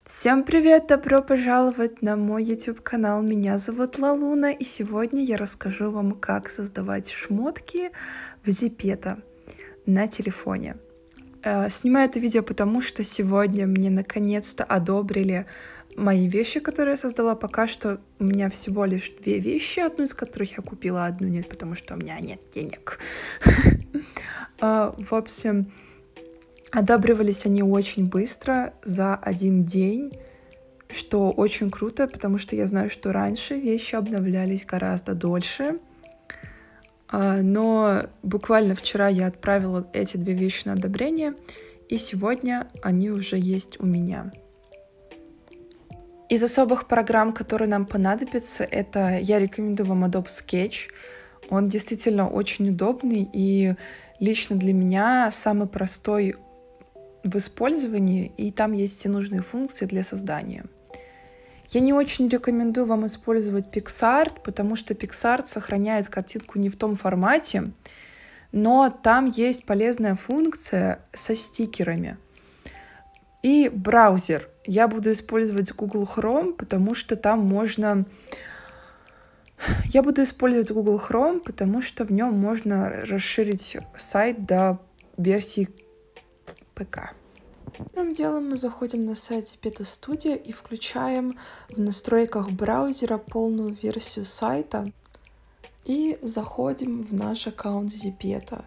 Всем привет! Добро пожаловать на мой YouTube канал. Меня зовут Лалуна, и сегодня я расскажу вам, как создавать шмотки в Зипето на телефоне. Снимаю это видео, потому что сегодня мне наконец-то одобрили мои вещи, которые я создала. Пока что у меня всего лишь 2 вещи, одну из которых я купила, одну нет, потому что у меня нет денег. В общем, одабривались они очень быстро, за 1 день, что очень круто, потому что я знаю, что раньше вещи обновлялись гораздо дольше. Но буквально вчера я отправила эти 2 вещи на одобрение, и сегодня они уже есть у меня. Из особых программ, которые нам понадобятся, это я рекомендую вам Adobe Sketch. Он действительно очень удобный и лично для меня самый простой в использовании, и там есть все нужные функции для создания. Я не очень рекомендую вам использовать PicsArt, потому что PicsArt сохраняет картинку не в том формате, но там есть полезная функция со стикерами. И браузер. Я буду использовать Google Chrome, потому что там можно... Я буду использовать Google Chrome, потому что в нем можно расширить сайт до версии ПК. Первым делом мы заходим на сайт Zipето Studio и включаем в настройках браузера полную версию сайта и заходим в наш аккаунт Zipето.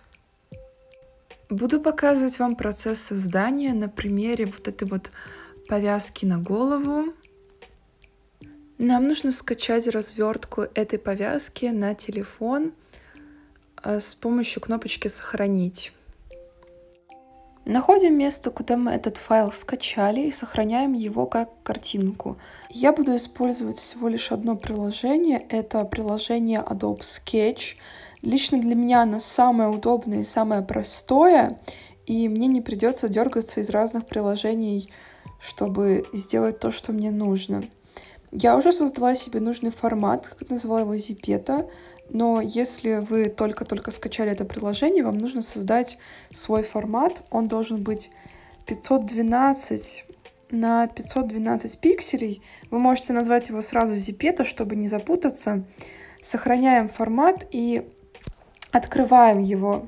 Буду показывать вам процесс создания на примере вот этой вот повязки на голову. Нам нужно скачать развертку этой повязки на телефон с помощью кнопочки «Сохранить». Находим место, куда мы этот файл скачали, и сохраняем его как картинку. Я буду использовать всего лишь одно приложение. Это приложение Adobe Sketch. Лично для меня оно самое удобное и самое простое, и мне не придется дергаться из разных приложений, чтобы сделать то, что мне нужно. Я уже создала себе нужный формат, назвала его Zipето. Но если вы только-только скачали это приложение, вам нужно создать свой формат. Он должен быть 512 на 512 пикселей. Вы можете назвать его сразу Zipето, чтобы не запутаться. Сохраняем формат и открываем его.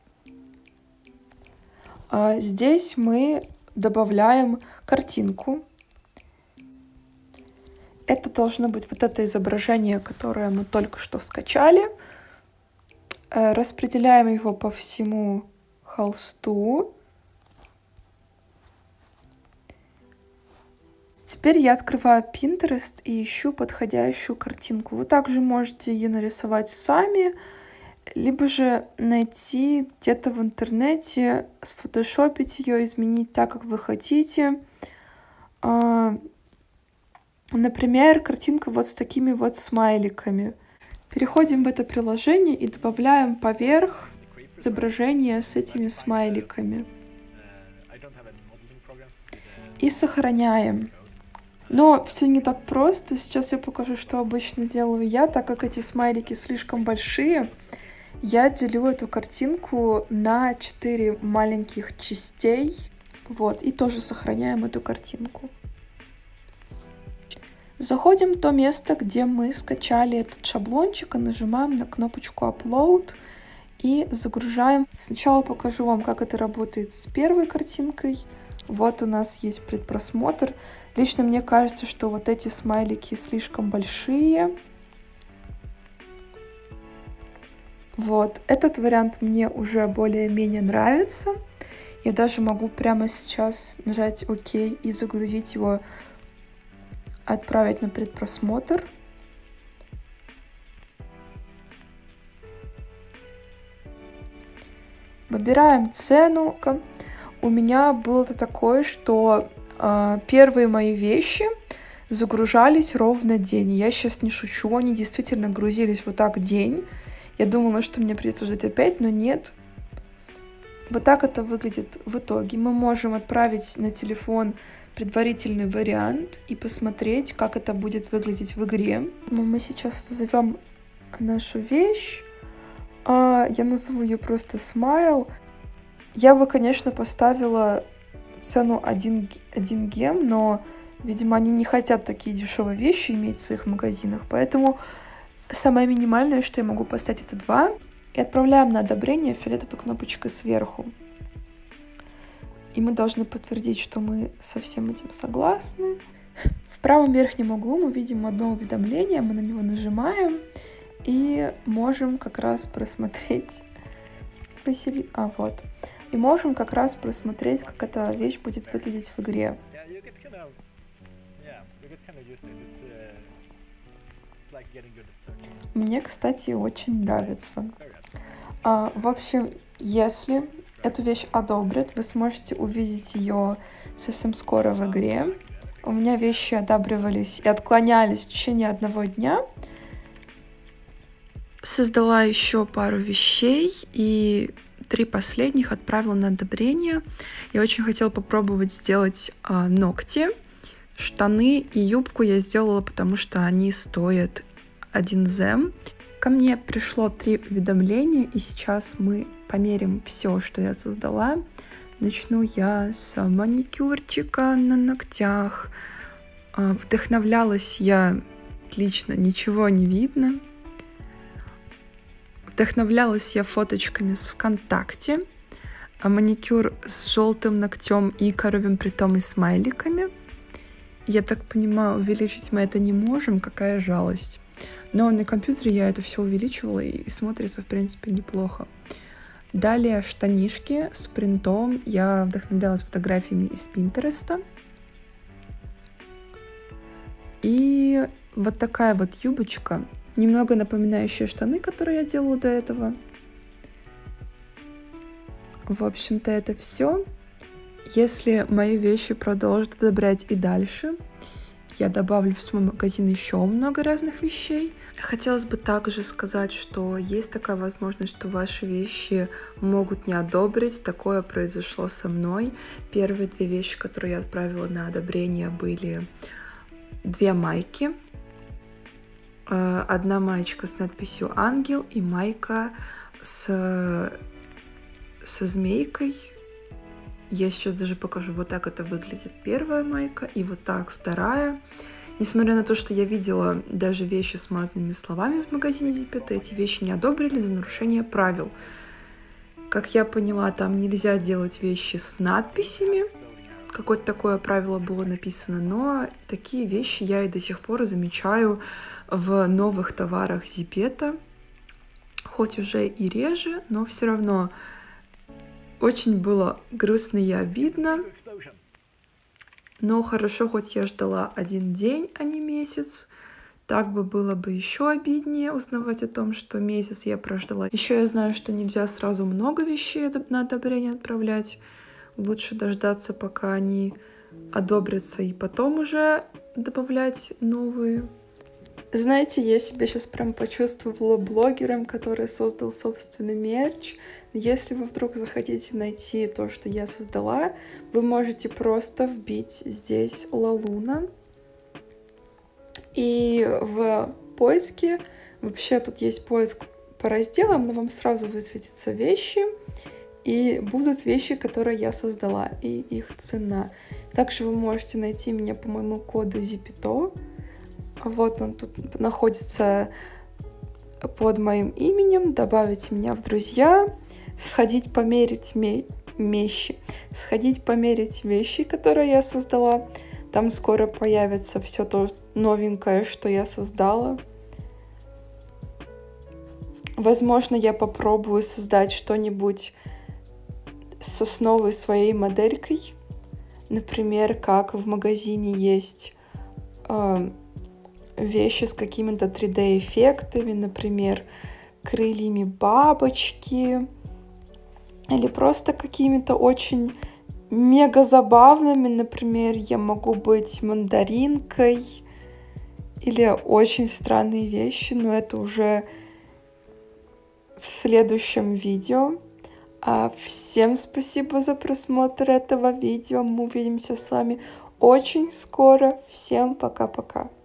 Здесь мы добавляем картинку. Это должно быть вот это изображение, которое мы только что скачали. Распределяем его по всему холсту. Теперь я открываю Pinterest и ищу подходящую картинку. Вы также можете ее нарисовать сами, либо же найти где-то в интернете, сфотошопить ее, изменить так, как вы хотите. Например, картинка вот с такими вот смайликами. Переходим в это приложение и добавляем поверх изображение с этими смайликами. И сохраняем. Но все не так просто. Сейчас я покажу, что обычно делаю я. Так как эти смайлики слишком большие, я делю эту картинку на 4 маленьких частей. Вот, и тоже сохраняем эту картинку. Заходим в то место, где мы скачали этот шаблончик, и нажимаем на кнопочку Upload и загружаем. Сначала покажу вам, как это работает с первой картинкой. Вот у нас есть предпросмотр. Лично мне кажется, что вот эти смайлики слишком большие. Вот, этот вариант мне уже более-менее нравится. Я даже могу прямо сейчас нажать ОК и загрузить его, отправить на предпросмотр. Выбираем цену. У меня было такое, что первые мои вещи загружались ровно день. Я сейчас не шучу, они действительно грузились вот так день. Я думала, что мне придется ждать опять, но нет. Вот так это выглядит в итоге. Мы можем отправить на телефон предварительный вариант и посмотреть, как это будет выглядеть в игре. Мы сейчас назовем нашу вещь. Я назову ее просто Smile. Я бы, конечно, поставила цену один гем, но, видимо, они не хотят такие дешевые вещи иметь в своих магазинах, поэтому самое минимальное, что я могу поставить, это 2. И отправляем на одобрение фиолетовой кнопочкой сверху. И мы должны подтвердить, что мы со всем этим согласны. В правом верхнем углу мы видим одно уведомление, мы на него нажимаем и можем как раз просмотреть... вот. И можем как раз просмотреть, как эта вещь будет выглядеть в игре. Мне, кстати, очень нравится. В общем, если эту вещь одобрят, вы сможете увидеть ее совсем скоро в игре. У меня вещи одабривались и отклонялись в течение 1 дня. Создала еще пару вещей и 3 последних отправила на одобрение. Я очень хотела попробовать сделать ногти, штаны и юбку я сделала, потому что они стоят 1 зем. Ко мне пришло 3 уведомления, и сейчас мы померим все, что я создала. Начну я с маникюрчика на ногтях. Вдохновлялась я... Отлично, ничего не видно. Вдохновлялась я фоточками с ВКонтакте. Маникюр с желтым ногтем и коровьим притом и смайликами. Я так понимаю, увеличить мы это не можем, какая жалость. Но на компьютере я это все увеличивала и смотрится, в принципе, неплохо. Далее штанишки с принтом. Я вдохновлялась фотографиями из Пинтереста. И вот такая вот юбочка, немного напоминающая штаны, которые я делала до этого. В общем-то, это все. Если мои вещи продолжат одобрять и дальше, я добавлю в свой магазин еще много разных вещей. Хотелось бы также сказать, что есть такая возможность, что ваши вещи могут не одобрить. Такое произошло со мной. Первые 2 вещи, которые я отправила на одобрение, были 2 майки. 1 маечка с надписью «Ангел» и майка со змейкой. Я сейчас даже покажу, вот так это выглядит 1 майка и вот так 2. Несмотря на то, что я видела даже вещи с матными словами в магазине Диппета, эти вещи не одобрили за нарушение правил. Как я поняла, там нельзя делать вещи с надписями. Какое-то такое правило было написано, но такие вещи я и до сих пор замечаю в новых товарах Диппета. Хоть уже и реже, но все равно очень было грустно и обидно. Но хорошо, хоть я ждала 1 день, а не месяц. Так бы было бы еще обиднее узнавать о том, что месяц я прождала. Еще я знаю, что нельзя сразу много вещей на одобрение отправлять. Лучше дождаться, пока они одобрятся, и потом уже добавлять новые. Знаете, я себя сейчас прям почувствовала блогером, который создал собственный мерч. Если вы вдруг захотите найти то, что я создала, вы можете просто вбить здесь Лалуна. И в поиске, вообще тут есть поиск по разделам, но вам сразу высветятся вещи. И будут вещи, которые я создала, и их цена. Также вы можете найти меня по моему коду ZIPPETO. Вот он тут находится под моим именем. Добавить меня в друзья. Сходить померить вещи. Сходить померить вещи, которые я создала. Там скоро появится все то новенькое, что я создала. Возможно, я попробую создать что-нибудь с новой своей моделькой. Например, как в магазине есть вещи с какими-то 3D-эффектами, например, крыльями бабочки, или просто какими-то очень мега забавными. Например, я могу быть мандаринкой, или очень странные вещи, но это уже в следующем видео. Всем спасибо за просмотр этого видео. Мы увидимся с вами очень скоро. Всем пока-пока.